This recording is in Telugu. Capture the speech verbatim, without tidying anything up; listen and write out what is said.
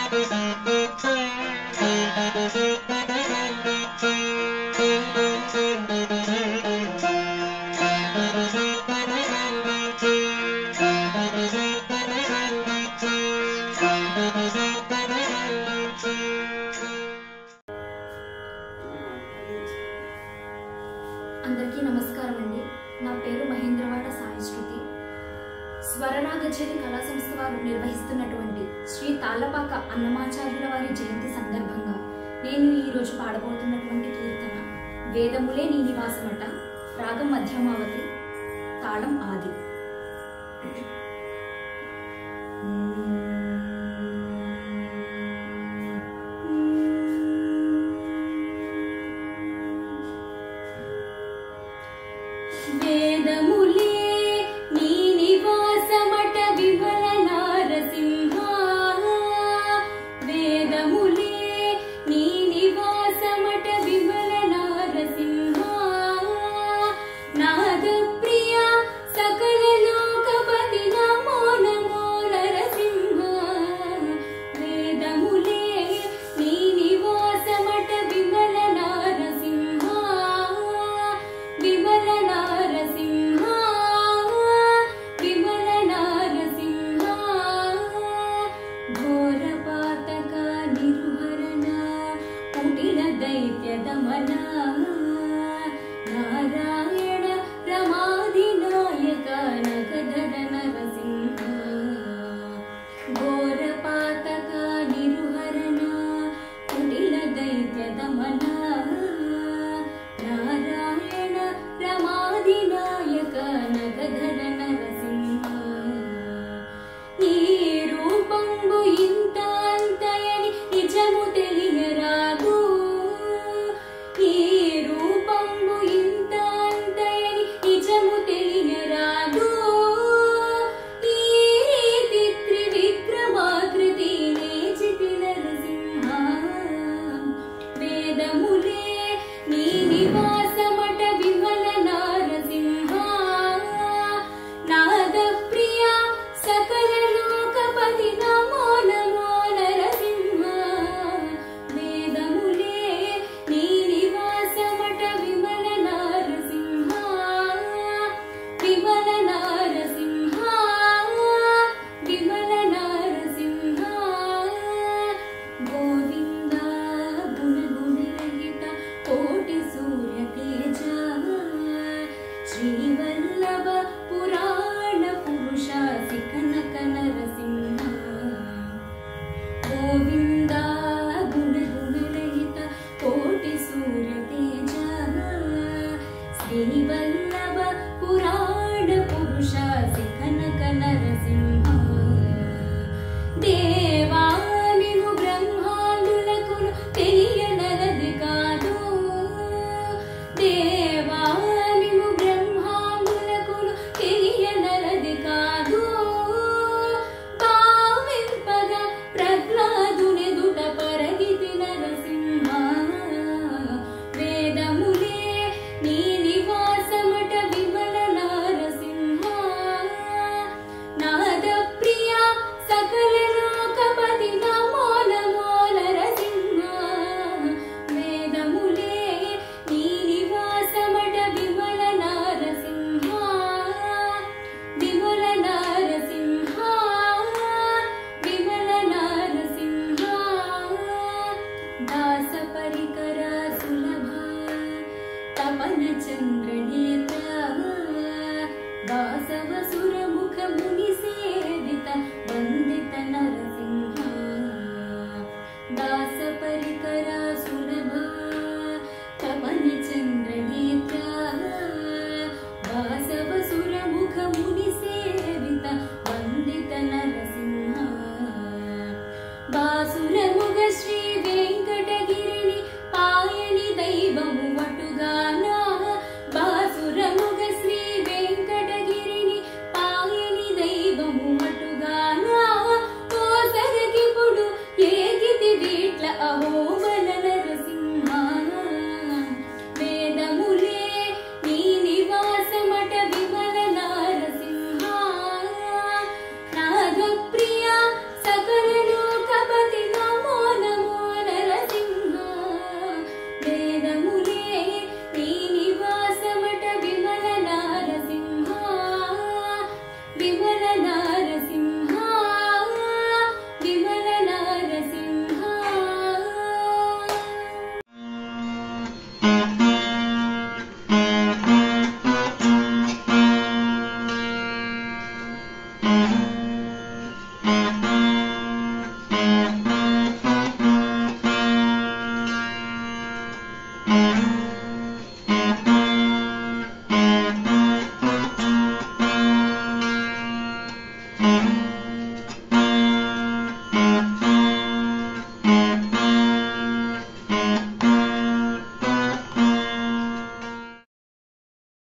అందరికీ నమస్కారం అండి. నా పేరు మహేంద్రవాడ సాయి శృతి. స్వరనాగజరి కళా సంస్థ వారు నిర్వహిస్తున్నటువంటి శ్రీ తాళ్లపాక అన్నమాచార్యుల వారి జయంతి సందర్భంగా నేను ఈ రోజు పాడబోతున్నటువంటి కీర్తన వేదములే నీ నివాసమట, రాగం మధ్యమావతి, తాళం ఆది. వేదములే నీ నివాసమట విమల నారసింహ, వేదములే నీ నివాసమట విమల నారసింహ, నాద ప్రియ సకల లోకపతి నమో నమో నరసింహ, వేదములే నీ నివాసమట విమల నారసింహ, విమల నారసింహ, విమల నారసింహ, ఘోర పాతక నిరుహరణ కుటిల దైత్య దమన, నారాయణ రమాధినాయక నగధర నరసింహ, ఘోర పాతక నిరుహరణ కుటిల దైత్య దమన, నారాయణ రమాధినాయక నగధర నరసింహ, నీ రూపంబు ఇంత అంతయని నిజము తెలియరాదు, ఈ రూపంబు ఇంత అంతయని నిజము తెలియరాదు, ఈ రీతి త్రివిక్రమాకృతి నేచితి నరసింహ, వేదములే నీ నివాసమట విమల నారసింహ, నాద ప్రియ సకల లోకపతి నమో నమో నరసింహ, వేదములే నీ నివాసమట విమల నారసింహ, విమల నారసింహ, విమల నారసింహ, గోవింద గుణగుణరహిత కోటి సూర్య తేజ, శ్రీవల్లభ పురాణ పురుష సికనక నరసింహ, గోవింద గుణగుణరహిత కోటి సూర్య తేజ, శ్రీవల్లభ పురాణ పురుష సికనక నరసింహ, దేవానిము బ్రహ్మాండులకును తెలియనలది కాదు, దేవానిము బ్రహ్మాండులకును తెలియనలది కాదు, భావింపగా ప్రహ్లాదునెదుట పరగితి నరసింహ, వేదములే నీ నివాసమట విమల నారసింహ, నాద ప్రియ సకల లోకపతి నమో నమో నరసింహ, వేదములే నీ నివాసమట విమల నారసింహ, విమల నారసింహ, విమల నారసింహ, దాస పరికర సులభ తపన చంద్ర నేత్ర, వాసవసుర ముఖ ముని సేవిత వందిత నరసింహ, దాస పరికర సులభ తపన చంద్ర నేత్ర, వాసవసుర ముఖ ముని సేవిత వందిత నరసింహ, బాసుర